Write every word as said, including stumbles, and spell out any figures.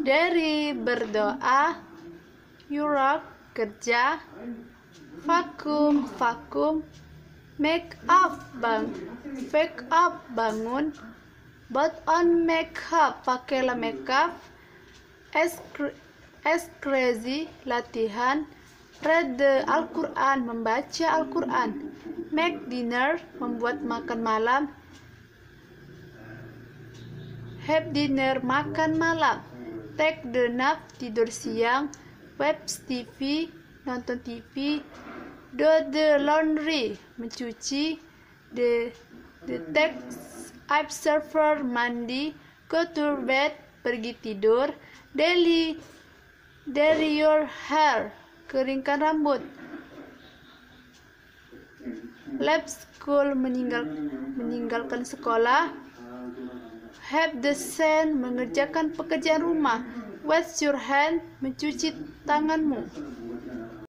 Dari berdoa. Yurak kerja. Vakum vakum. Make up bang. Wake up bangun. Put on makeup pakailah makeup. As crazy latihan. Read the Al-Quran membaca Al-Quran. Make dinner membuat makan malam. Have dinner makan malam. Take the nap tidur siang. Watch T V nonton T V. Do the laundry mencuci. The the text observer mandi. Go to bed pergi tidur. Daily daily your hair keringkan rambut. Leave school meninggal meninggalkan sekolah. Have the sun mengerjakan pekerjaan rumah. Wash your hand mencuci tanganmu.